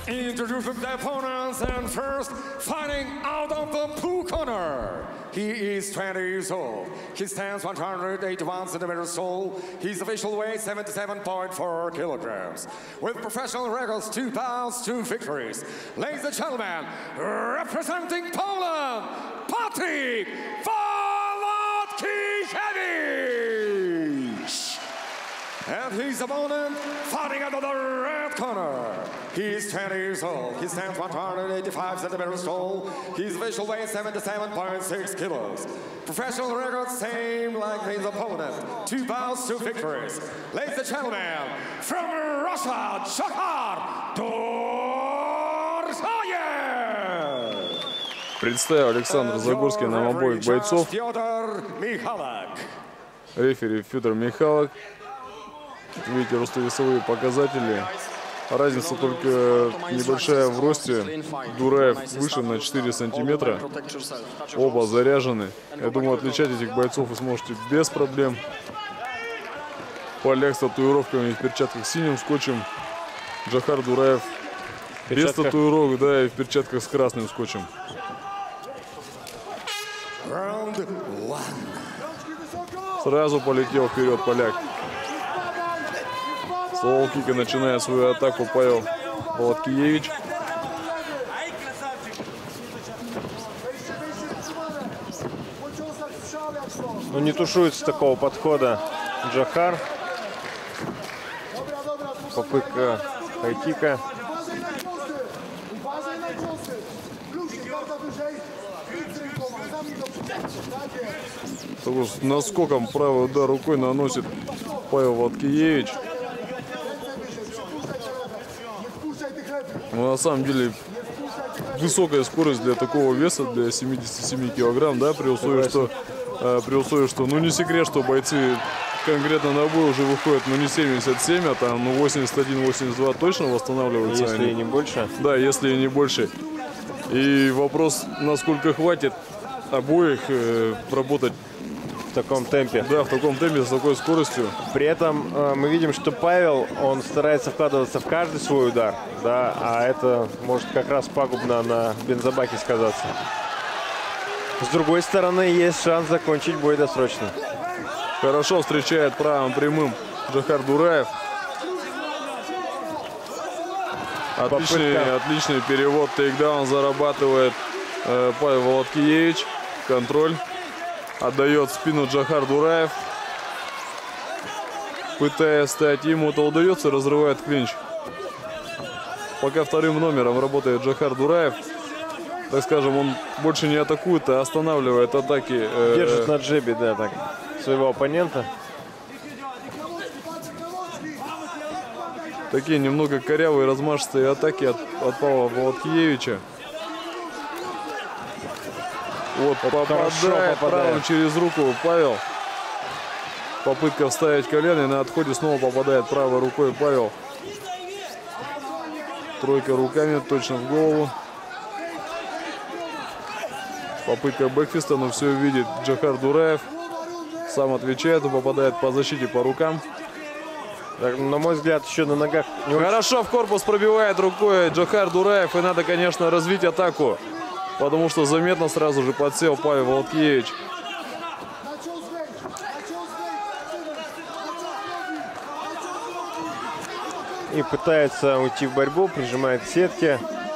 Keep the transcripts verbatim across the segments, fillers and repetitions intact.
Introducing the opponents and first fighting out of the blue corner. He is twenty years old. He stands one hundred eighty-one centimeters tall. His official weight seventy-seven point four kilograms. With professional records, two pounds, two victories. Ladies and gentlemen, representing Poland, Patryk Wolotkijewicz. And his opponent fighting out of the red corner. He is twenty years old. He stands one hundred eighty-five centimeters tall. His official weight seventy-seven point six kilos. Professional record same like his opponent. Two pounds, two victories. Ladies and gentlemen, from Russia, Dzhokhar Durshayev. Представил Александр Загорский нам обоих бойцов. Рефери Федор Михалок. Видите, ростовесовые показатели. Разница только небольшая в росте. Дураев выше на четыре сантиметра. Оба заряжены. Я думаю, отличать этих бойцов вы сможете без проблем. Поляк с татуировками и в перчатках с синим скотчем. Dzhokhar Duraev без татуировок, да, и в перчатках с красным скотчем. Сразу полетел вперед поляк. С лоу-кика начинает свою атаку Павел Wolotkijewicz. Ну, не тушуется такого подхода Dzhokhar. Попытка хай-кика. С наскоком правый удар рукой наносит Павел Wolotkijewicz. Но на самом деле высокая скорость для такого веса, для семидесяти семи килограмм, да, при условии, что, э, при условии, что, ну, не секрет, что бойцы конкретно на бой уже выходят, ну, не семьдесят семь, а там, ну, восемьдесят один — восемьдесят два точно восстанавливаются. Если они. и не больше. Да, если и не больше. И вопрос, насколько хватит обоих э, работать в таком темпе. Да, в таком темпе, с такой скоростью. При этом э, мы видим, что Павел, он старается вкладываться в каждый свой удар, да, а это может как раз пагубно на бензобаке сказаться. С другой стороны, есть шанс закончить бой досрочно. Хорошо встречает правым прямым Dzhokhar Duraev. Отличный, отличный перевод, тейкдаун зарабатывает э, Павел Wolotkijewicz. Контроль. Отдает спину Dzhokhar Duraev. Пытаясь стать, ему это удается, разрывает клинч. Пока вторым номером работает Dzhokhar Duraev. Так скажем, он больше не атакует, а останавливает атаки. Э, Держит на джебе, да, так, своего оппонента. Такие немного корявые, размашистые атаки от, от Павла Wolotkijewicz. Вот, попадает правым через руку Павел. Попытка вставить колено, и на отходе снова попадает правой рукой Павел. Тройка руками, точно в голову. Попытка бэкфиста, но все видит Dzhokhar Duraev. Сам отвечает и попадает по защите по рукам. Так, на мой взгляд, еще на ногах. Хорошо в корпус пробивает рукой Dzhokhar Duraev. И надо, конечно, развить атаку. Потому что заметно сразу же подсел Павел Wolotkijewicz. И пытается уйти в борьбу, прижимает к сетке.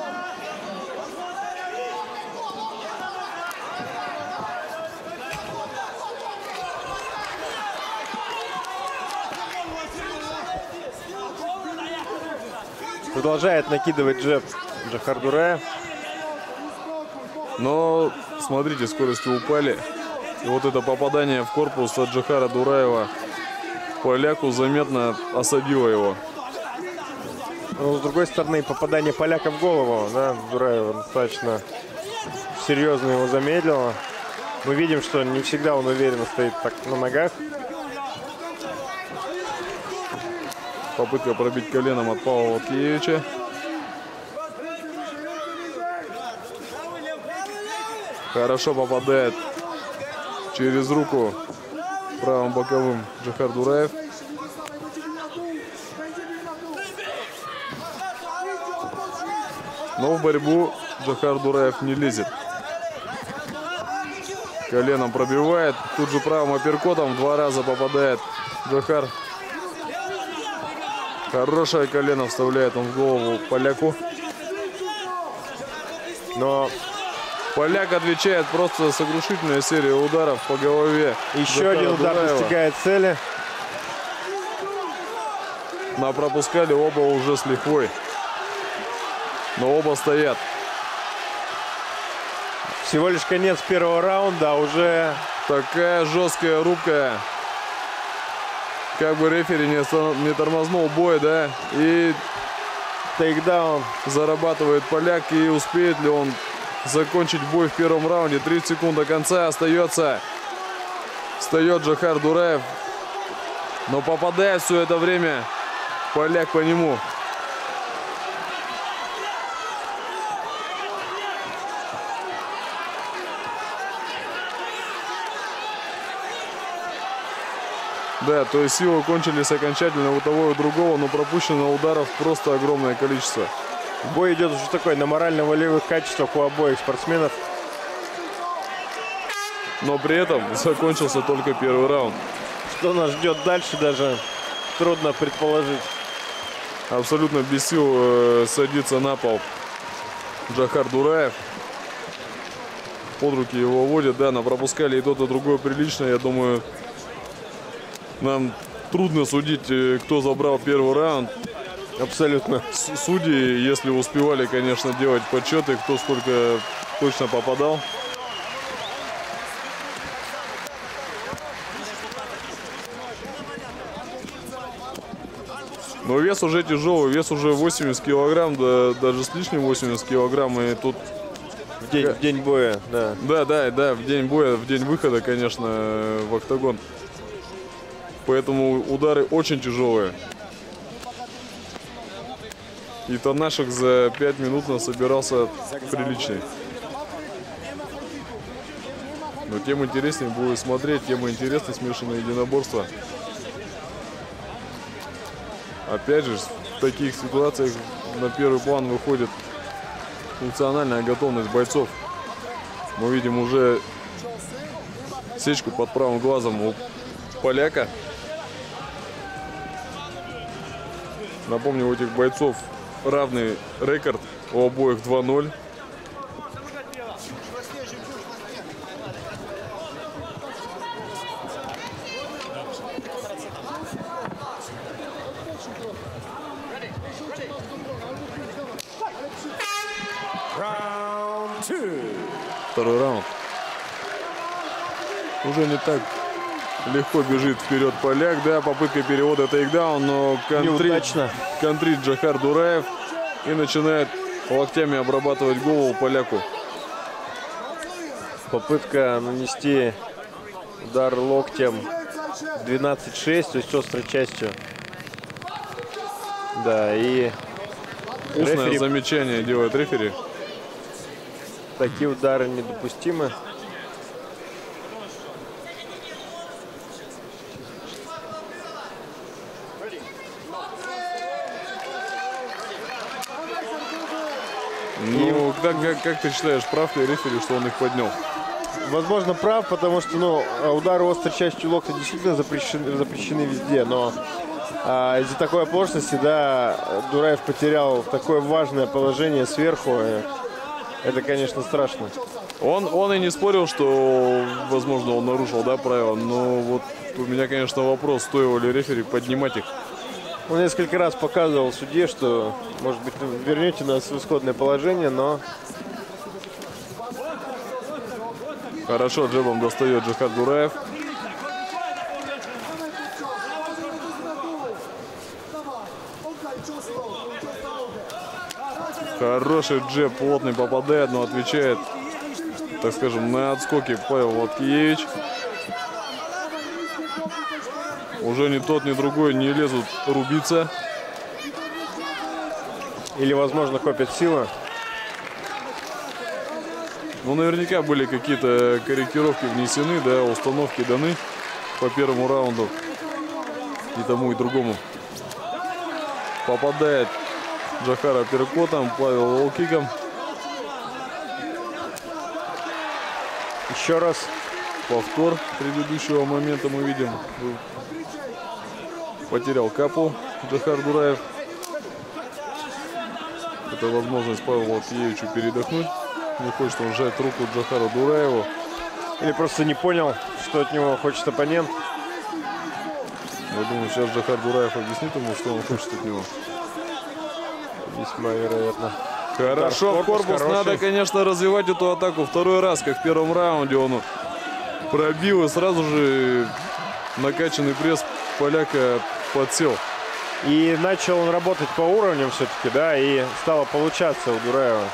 Продолжает накидывать джеб Dzhokhar Duraev. Но, смотрите, скорости упали. И вот это попадание в корпус от Dzhokhar Duraev поляку заметно осадило его. Но, с другой стороны, попадание поляка в голову, да, Duraev достаточно серьезно его замедлило. Мы видим, что не всегда он уверенно стоит так на ногах. Попытка пробить коленом от Павла Wolotkijewicz. Хорошо попадает через руку правым боковым Dzhokhar Duraev. Но в борьбу Джохар Дураев не лезет. Коленом пробивает. Тут же правым апперкотом два раза попадает Джохар. Хорошее колено вставляет он в голову поляку. Но поляк отвечает просто сокрушительная серия ударов по голове. Еще Джохара один удар Дураева. достигает цели. Но пропускали оба уже с лихвой. Но оба стоят. Всего лишь конец первого раунда, а уже Такая жесткая рубка. Как бы рефери не, не тормознул бой, да? И тейкдаун. Зарабатывает поляк. И успеет ли он закончить бой в первом раунде? тридцать секунд до конца остается. Встает Джохар Дураев. Но попадает все это время поляк по нему. Да, то есть силы кончились окончательно у того и другого, но пропущено ударов просто огромное количество. Бой идет уже такой на морально-волевых качествах у обоих спортсменов. Но при этом закончился только первый раунд. Что нас ждет дальше, даже трудно предположить. Абсолютно без сил э, садится на пол Джохар Дураев. Под руки его водят, да, но пропускали и тот, и другой прилично. Я думаю, нам трудно судить, кто забрал первый раунд. Абсолютно. С судьи, если успевали, конечно, делать подсчеты, кто сколько точно попадал. Но вес уже тяжелый, вес уже восемьдесят килограмм, да, даже с лишним восемьдесят килограмм. И тут в день, в день боя, да. Да, да, да, в день боя, в день выхода, конечно, в октагон. Поэтому удары очень тяжелые. И Танашек за пять минут насобирался приличный. Но тем интереснее будет смотреть, тем интереснее смешанное единоборство. Опять же, в таких ситуациях на первый план выходит функциональная готовность бойцов. Мы видим уже сечку под правым глазом у поляка. Напомню, у этих бойцов равный рекорд, у обоих два ноль. Второй раунд. Уже не так легко бежит вперед поляк. Да, попытка перевода тейкдаун, но контрит, контрит Джохар Дураев и начинает локтями обрабатывать голову поляку. Попытка нанести удар локтем двенадцать шесть, то есть острой частью. Да, и устное рефери... замечание делает рефери. Такие удары недопустимы. Ну, как, как, как ты считаешь, прав ли рефери, что он их поднял? Возможно, прав, потому что ну, удары острой частью локтя действительно запрещены, запрещены везде, но а, из-за такой оплошности, да, Дураев потерял такое важное положение сверху. Это, конечно, страшно. Он, он и не спорил, что, возможно, он нарушил, да, правила, но вот у меня, конечно, вопрос, стоило ли рефери поднимать их. Он несколько раз показывал судье, что, может быть, вернете нас в исходное положение, но... Хорошо, джебом достает Джохар Дураев. Хороший джеб, плотный попадает, но отвечает, так скажем, на отскоке Павел Латкиевич. Уже ни тот, ни другой не лезут рубиться. Или, возможно, копят силы. Ну, наверняка были какие-то корректировки внесены, да, установки даны по первому раунду и тому, и другому. Попадает Джохар апперкотом, Павел лоу-киком. Еще раз. Повтор предыдущего момента мы видим. Потерял капу Джохар Дураев. Это возможность Павлу Латиевичу передохнуть. Не хочет он сжать руку Джохару Дураеву. Или просто не понял, что от него хочет оппонент. Я думаю, сейчас Джохар Дураев объяснит ему, что он хочет от него. Весьма вероятно. Хорошо, в корпус. Хороший. Надо, конечно, развивать эту атаку второй раз, как в первом раунде. Он пробил и сразу же накачанный пресс поляка подсел. И начал он работать по уровням все-таки, да, и стало получаться у Дураева.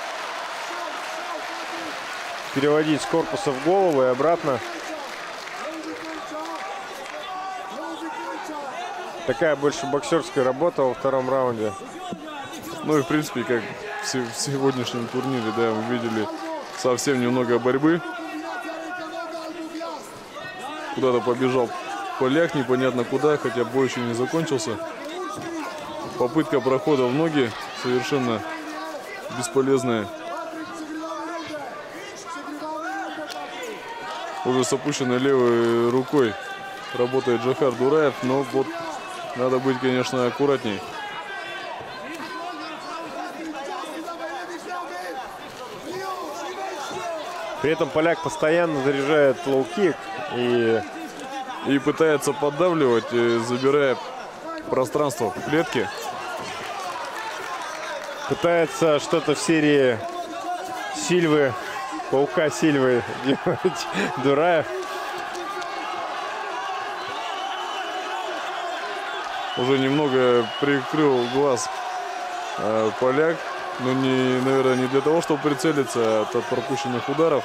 Переводить с корпуса в голову и обратно. Такая больше боксерская работа во втором раунде. Ну и в принципе, как в сегодняшнем турнире, да, мы видели совсем немного борьбы. Куда-то побежал поляк, непонятно куда, хотя бой еще не закончился. Попытка прохода в ноги совершенно бесполезная. Уже с опущенной левой рукой работает Джохар Дураев, но вот надо быть, конечно, аккуратней. При этом поляк постоянно заряжает лоу-кик и... и пытается поддавливать, забирая пространство в клетке. Пытается что-то в серии Сильвы, паука Сильвы делать Дураев. Уже немного прикрыл глаз э, поляк, но, не, наверное, не для того, чтобы прицелиться от, от пропущенных ударов.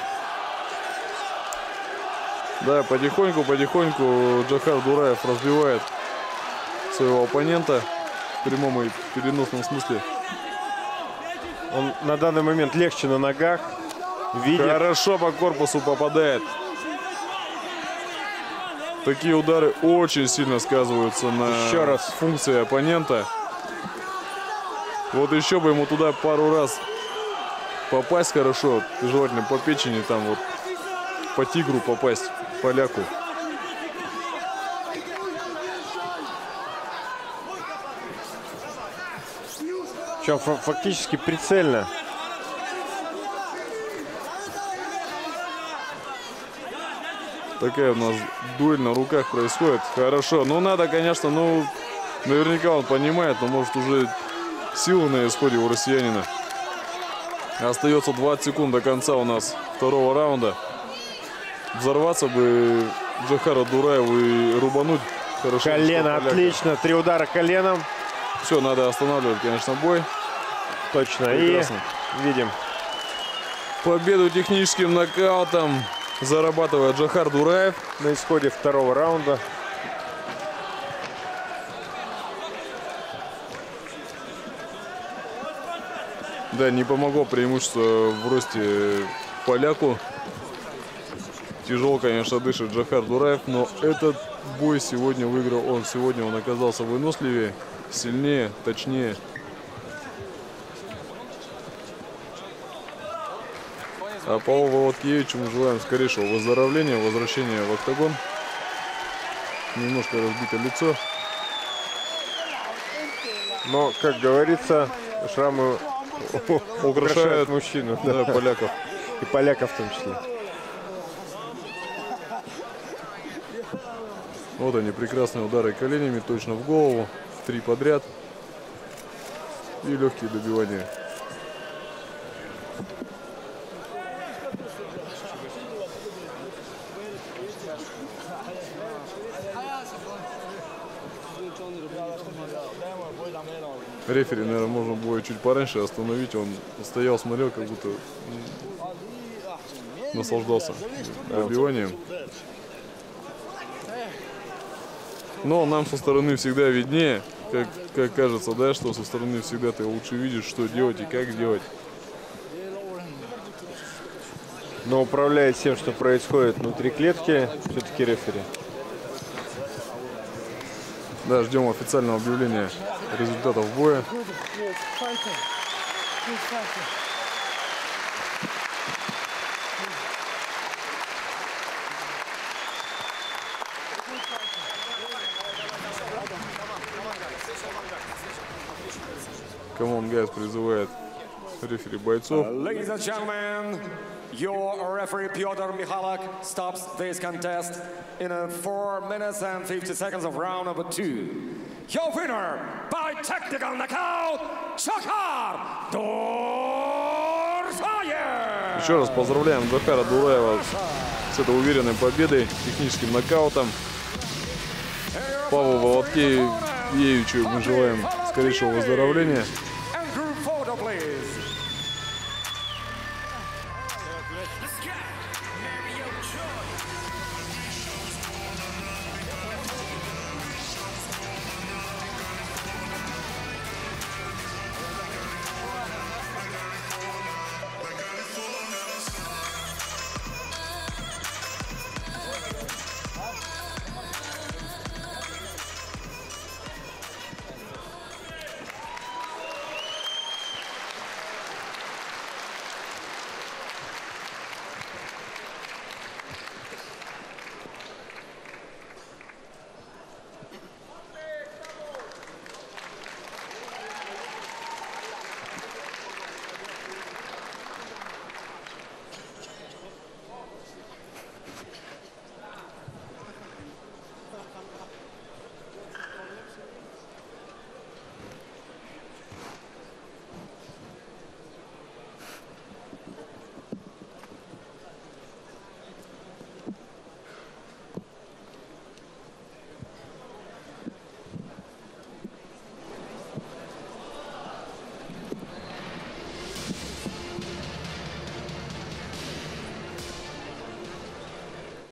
Да, потихоньку, потихоньку Джохар Дураев разбивает своего оппонента в прямом и переносном смысле. Он на данный момент легче на ногах. Видит. Хорошо по корпусу попадает. Такие удары очень сильно сказываются на еще раз. функции оппонента. Вот еще бы ему туда пару раз попасть хорошо. Желательно по печени, там вот по тигру попасть, поляку. Причем фактически прицельно. Такая у нас дуэль на руках происходит. Хорошо. Ну, надо, конечно, ну, наверняка он понимает, но, может, уже силы на исходе у россиянина. Остается двадцать секунд до конца у нас второго раунда. Взорваться бы Джохара Дураеву и рубануть. Хорошо. Колено отлично. Три удара коленом. Все, надо останавливать, конечно, бой. Точно. Прекрасно. И видим победу техническим нокаутом зарабатывает Джохар Дураев на исходе второго раунда. Да, не помогло преимущество в росте поляку. Тяжело, конечно, дышит Джохар Дураев, но этот бой сегодня выиграл он. Сегодня он оказался выносливее, сильнее, точнее. А Павлу Латкевичу мы желаем скорейшего выздоровления, возвращения в октагон. Немножко разбито лицо. Но, как говорится, шрамы украшают мужчину. Да, да, поляков. И поляков в том числе. Вот они, прекрасные удары коленями, точно в голову. Три подряд. И легкие добивания. Рефери, наверное, можно было чуть пораньше остановить. Он стоял, смотрел, как будто наслаждался добиванием. Но нам со стороны всегда виднее, как, как кажется, да, что со стороны всегда ты лучше видишь, что делать и как делать. Но управляет всем, что происходит внутри клетки, все-таки рефери. Да, ждем официального объявления результатов боя. Камон Гайз призывает рефери бойцов. Ladies and gentlemen, your referee Pyotr Michalak stops this contest in a four minutes and fifty seconds of round number two. Your winner by technical knockout, Dzhokhar Dursaev. Еще раз поздравляем Дзохара Дураева с этой уверенной победой, техническим нокаутом. Павлу Володкевичу мы желаем скорейшего выздоровления.